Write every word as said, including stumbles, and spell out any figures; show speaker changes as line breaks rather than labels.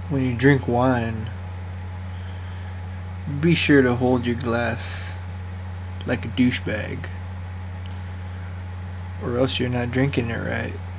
when you drink wine, be sure to hold your glass like a douchebag, or else you're not drinking it right.